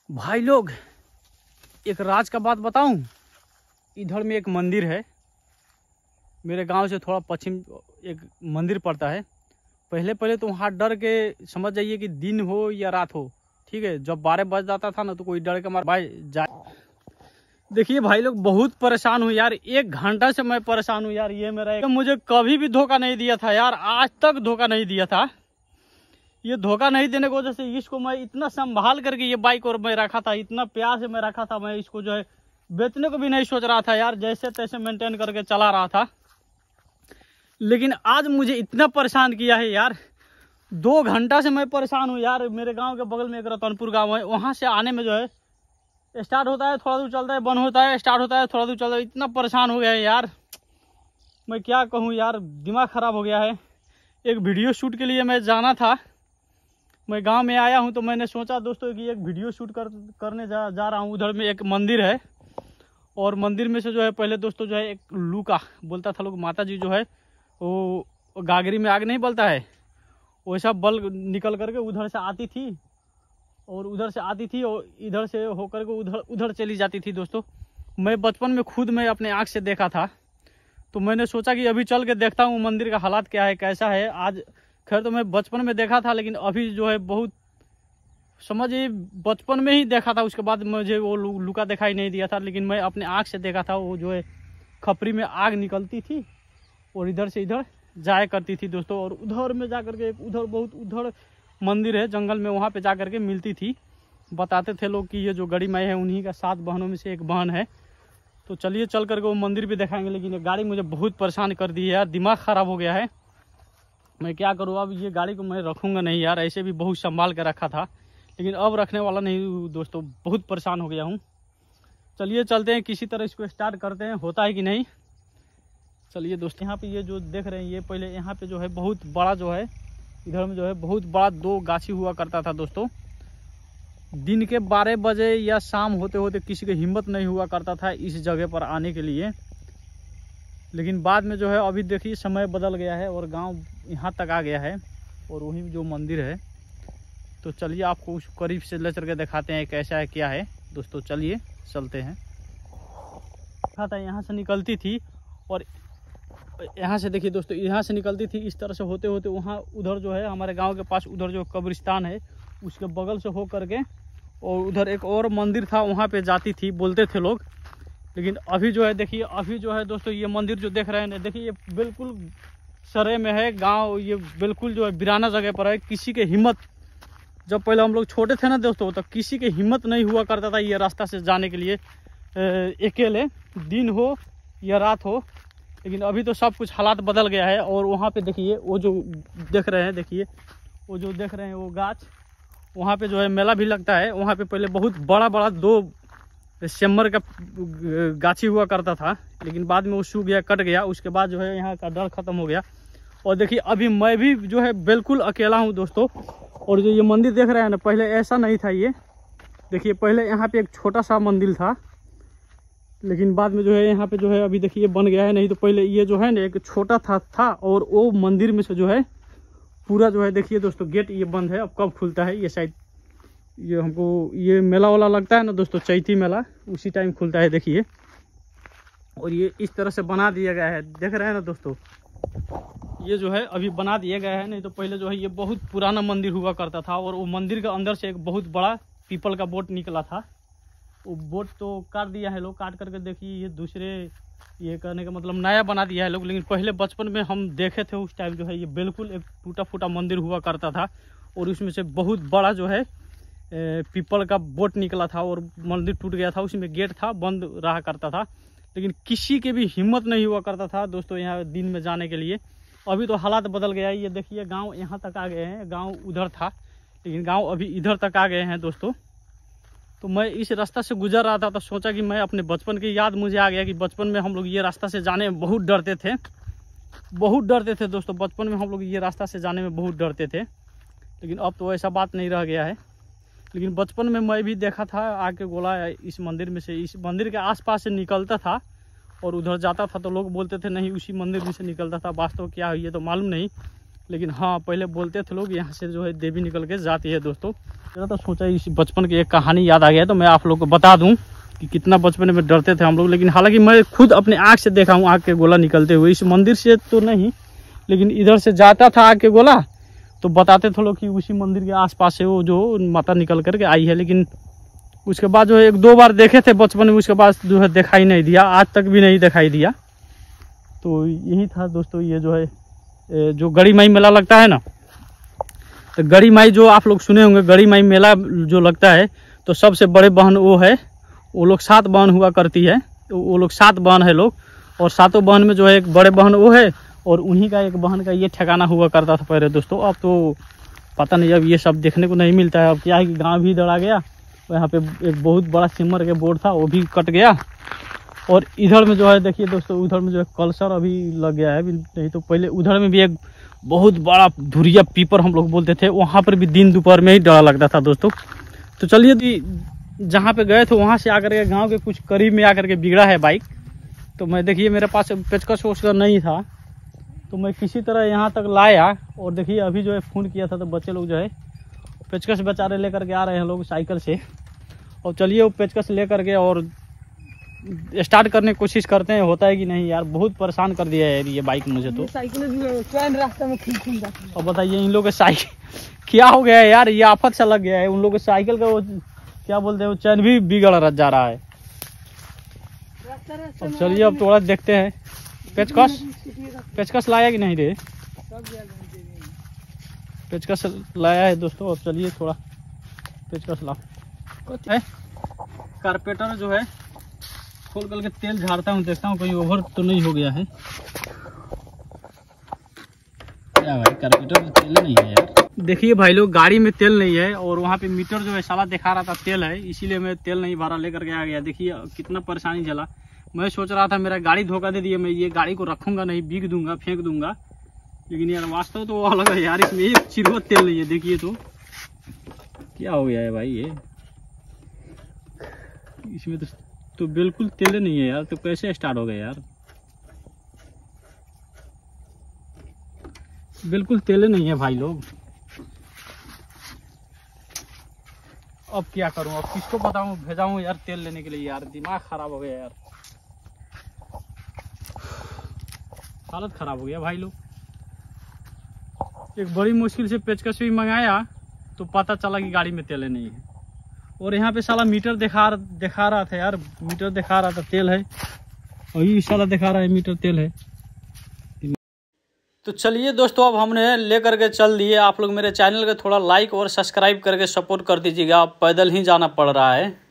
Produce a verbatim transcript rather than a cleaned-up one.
भाई लोग एक राज का बात बताऊं। इधर में एक मंदिर है, मेरे गांव से थोड़ा पश्चिम एक मंदिर पड़ता है। पहले पहले तो वहाँ डर के समझ जाइए कि दिन हो या रात हो, ठीक है। जब बारह बज जाता था ना तो कोई डर के मारे भाई जा। देखिए भाई लोग बहुत परेशान हूँ यार, एक घंटा से मैं परेशान हूँ यार। ये मेरा एक, मुझे कभी भी धोखा नहीं दिया था यार, आज तक धोखा नहीं दिया था। ये धोखा नहीं देने की वजह से इसको मैं इतना संभाल करके ये बाइक और मैं रखा था, इतना प्यार से मैं रखा था। मैं इसको जो है बेचने को भी नहीं सोच रहा था यार, जैसे तैसे मेंटेन करके चला रहा था। लेकिन आज मुझे इतना परेशान किया है यार, दो घंटा से मैं परेशान हूँ यार। मेरे गांव के बगल में एक रतनपुर गांव है, वहां से आने में जो है स्टार्ट होता है थोड़ा दूर चलता है, बंद होता है, स्टार्ट होता है थोड़ा दूर चलता है। इतना परेशान हो गया है यार, मैं क्या कहूँ यार, दिमाग खराब हो गया है। एक वीडियो शूट के लिए मैं जाना था, मैं गांव में आया हूं तो मैंने सोचा दोस्तों कि एक वीडियो शूट कर करने जा जा रहा हूं। उधर में एक मंदिर है और मंदिर में से जो है पहले दोस्तों जो है एक लूका बोलता था लोग, माता जी जो है वो गागरी में आग नहीं बलता है, वैसा बल निकल करके उधर से आती थी और उधर से आती थी और इधर से होकर के उधर उधर चली जाती थी। दोस्तों मैं बचपन में खुद मैं अपने आँख से देखा था, तो मैंने सोचा कि अभी चल के देखता हूँ मंदिर का हालात क्या है कैसा है। आज खैर तो मैं बचपन में देखा था, लेकिन अभी जो है बहुत समझिए बचपन में ही देखा था, उसके बाद मुझे वो लुका दिखाई नहीं दिया था। लेकिन मैं अपने आँख से देखा था, वो जो है खपरी में आग निकलती थी और इधर से इधर जाया करती थी दोस्तों। और उधर में जा करके एक उधर बहुत उधर मंदिर है जंगल में, वहाँ पे जा करके मिलती थी। बताते थे लोग कि ये जो गड़ी माई है उन्हीं का सात बहनों में से एक बहन है। तो चलिए चल करके वो मंदिर भी दिखाएंगे। लेकिन ये गाड़ी मुझे बहुत परेशान कर दी है यार, दिमाग ख़राब हो गया है। मैं क्या करूँ अब, ये गाड़ी को मैं रखूँगा नहीं यार, ऐसे भी बहुत संभाल के रखा था, लेकिन अब रखने वाला नहीं दोस्तों, बहुत परेशान हो गया हूँ। चलिए चलते हैं, किसी तरह इसको स्टार्ट करते हैं, होता है कि नहीं। चलिए दोस्तों, यहाँ पे ये जो देख रहे हैं ये पहले यहाँ पे जो है बहुत बड़ा जो है इधर में जो है बहुत बड़ा दो गाछी हुआ करता था दोस्तों। दिन के बारह बजे या शाम होते होते किसी की हिम्मत नहीं हुआ करता था इस जगह पर आने के लिए। लेकिन बाद में जो है अभी देखिए समय बदल गया है और गांव यहाँ तक आ गया है और वहीं जो मंदिर है। तो चलिए आपको उस करीब से ले चल के दिखाते हैं कैसा है क्या है दोस्तों। चलिए चलते हैं। देखा था यहाँ से निकलती थी और यहाँ से देखिए दोस्तों, यहाँ से निकलती थी इस तरह से होते होते वहाँ उधर जो है हमारे गाँव के पास उधर जो कब्रिस्तान है उसके बगल से हो करके और उधर एक और मंदिर था वहाँ पे जाती थी बोलते थे लोग। लेकिन अभी जो है देखिए, अभी जो है दोस्तों ये मंदिर जो देख रहे हैं देखिए, ये बिल्कुल सरे में है गांव, ये बिल्कुल जो है बिराना जगह पर है। किसी के हिम्मत, जब पहले हम लोग छोटे थे ना दोस्तों, तो किसी के हिम्मत नहीं हुआ करता था ये रास्ता से जाने के लिए अकेले, दिन हो या रात हो। लेकिन अभी तो सब कुछ हालात बदल गया है। और वहाँ पे देखिए वो जो देख रहे हैं, देखिए वो जो देख रहे हैं वो गाछ, वहाँ पे जो है मेला भी लगता है। वहाँ पे पहले बहुत बड़ा बड़ा दो सेमर का गाछी हुआ करता था, लेकिन बाद में वो सूख गया, कट गया। उसके बाद जो है यहाँ का डर खत्म हो गया। और देखिए अभी मैं भी जो है बिल्कुल अकेला हूँ दोस्तों। और जो ये मंदिर देख रहे हैं ना, पहले ऐसा नहीं था। ये देखिए पहले यहाँ पे एक छोटा सा मंदिर था, लेकिन बाद में जो है यहाँ पे जो है अभी देखिए बन गया है। नहीं तो पहले ये जो है ना एक छोटा था था और वो मंदिर में से जो है पूरा जो है देखिए दोस्तों गेट ये बंद है। अब कब खुलता है ये शायद, ये हमको ये मेला वाला लगता है ना दोस्तों, चैती मेला, उसी टाइम खुलता है देखिए। और ये इस तरह से बना दिया गया है, देख रहे हैं ना दोस्तों, ये जो है अभी बना दिया गया है। नहीं तो पहले जो है ये बहुत पुराना मंदिर हुआ करता था और वो मंदिर के अंदर से एक बहुत बड़ा पीपल का बोट निकला था। वो बोट तो काट दिया है लोग, काट करके देखिए ये दूसरे, ये करने का मतलब नया बना दिया है लोग। लेकिन पहले बचपन में हम देखे थे उस टाइम जो है ये बिल्कुल एक टूटा फूटा मंदिर हुआ करता था और उसमें से बहुत बड़ा जो है पीपल का बोट निकला था और मंदिर टूट गया था। उसमें गेट था, बंद रहा करता था, लेकिन किसी के भी हिम्मत नहीं हुआ करता था दोस्तों यहाँ दिन में जाने के लिए। अभी तो हालात बदल गया है। ये देखिए गांव यहाँ तक आ गए हैं, गांव उधर था लेकिन गांव अभी इधर तक आ गए हैं दोस्तों। तो मैं इस रास्ता से गुजर रहा था तो सोचा कि मैं अपने बचपन की याद मुझे आ गया कि बचपन में हम लोग ये रास्ता से जाने में बहुत डरते थे, बहुत डरते थे दोस्तों। बचपन में हम लोग ये रास्ता से जाने में बहुत डरते थे, लेकिन अब तो ऐसा बात नहीं रह गया है। लेकिन बचपन में मैं भी देखा था आके गोला इस मंदिर में से, इस मंदिर के आसपास से निकलता था और उधर जाता था तो लोग बोलते थे नहीं उसी मंदिर में से निकलता था। वास्तव क्या है ये तो मालूम नहीं, लेकिन हाँ पहले बोलते थे लोग यहाँ से जो है देवी निकल के जाती है दोस्तों। मेरा तो सोचा इस बचपन की एक कहानी याद आ गया तो मैं आप लोग को बता दूं कि कितना बचपन में डरते थे हम लोग। लेकिन हालांकि मैं खुद अपने आँख से देखा हूँ आग के गोला निकलते हुए, इस मंदिर से तो नहीं लेकिन इधर से जाता था आग के गोला, तो बताते थे लोग कि उसी मंदिर के आसपास से वो जो माता निकल करके आई है। लेकिन उसके बाद जो है एक दो बार देखे थे बचपन में, उसके बाद जो है दिखाई नहीं दिया, आज तक भी नहीं दिखाई दिया। तो यही था दोस्तों, ये जो है जो गड़ी माई मेला लगता है ना, तो गड़ी माई जो आप लोग सुने होंगे, गड़ी माई मेला जो लगता है तो सबसे बड़े बहन वो है, वो लोग सात बहन हुआ करती है, तो वो लोग सात बहन है लोग, और सातों बहन में जो है एक बड़े बहन वो है और उन्हीं का एक बहन का ये ठिकाना हुआ करता था पहले दोस्तों। अब तो पता नहीं, अब ये सब देखने को नहीं मिलता है। अब क्या है कि गाँव भी इधर आ गया, यहाँ पे एक बहुत बड़ा सिमर के बोर्ड था वो भी कट गया, और इधर में जो है देखिए दोस्तों, उधर में जो है कल्चर अभी लग गया है, नहीं तो पहले उधर में भी एक बहुत बड़ा धुरिया पीपर हम लोग बोलते थे, वहाँ पर भी दिन दोपहर में ही डर लगता था दोस्तों। तो चलिए जहाँ पे गए थे वहाँ से आकर के गांव के कुछ करीब में आकर के बिगड़ा है बाइक। तो मैं देखिए मेरे पास पेचकस वोचकस नहीं था, तो मैं किसी तरह यहाँ तक लाया, और देखिए अभी जो है फ़ोन किया था तो बच्चे लोग जो है पेचकस बेचारे लेकर के आ रहे हैं लोग साइकिल से। और चलिए वो पेचकस ले करके और स्टार्ट करने की कोशिश करते हैं, होता है कि नहीं। यार बहुत परेशान कर दिया है ये बाइक मुझे तो। साइकिल रास्ते में खींच खींच जाती है। और बताइए इन लोगों के साइकिल क्या हो गया है यार, ये आफत सा लग गया है। उन लोगों के साइकिल का वो क्या बोलते हैं, वो चैन भी बिगड़ जा रहा है। अब चलिए अब थोड़ा देखते हैं। पेचकस पेचकस लाया कि नहीं रे? पेचकस लाया है दोस्तों। अब चलिए थोड़ा पेचकस ला है। कारपेटर जो है खोल करके तेल झाड़ता हूँ, देखता हूँ कहीं ओवर तो नहीं हो गया है। क्या भाई कारपेटर में तेल नहीं है यार। देखिए भाई लोग गाड़ी में तेल नहीं है, और वहाँ पे मीटर जो है साला दिखा रहा था तेल है, इसीलिए मैं तेल नहीं भरा लेकर के आ गया। देखिए कितना परेशानी झेला। मैं सोच रहा था मेरा गाड़ी धोखा दे दिया, मैं ये गाड़ी को रखूंगा नहीं, बिक दूंगा, फेंक दूंगा। लेकिन यार वास्तव तो वो अलग है यार, इसमें एक चिरवत तेल नहीं है। देखिए तो क्या हो गया है भाई, ये इसमें तो तो बिल्कुल तेल नहीं है यार। तो कैसे स्टार्ट हो गया यार, बिल्कुल तेल नहीं है भाई लोग। अब क्या करूं, अब किसको बताऊं, भेजाऊं यार तेल लेने के लिए। यार दिमाग खराब हो गया यार, हालत खराब हो गया भाई लोग। एक बड़ी मुश्किल से पेचकस भी मंगाया तो पता चला कि गाड़ी में तेल नहीं है, और यहाँ पे साला मीटर दिखा दिखा रहा था यार, मीटर दिखा रहा था तेल है, और ये साला दिखा रहा है मीटर तेल है। तो चलिए दोस्तों अब हमने ले करके चल दिए। आप लोग मेरे चैनल को थोड़ा लाइक और सब्सक्राइब करके सपोर्ट कर दीजिएगा। पैदल ही जाना पड़ रहा है।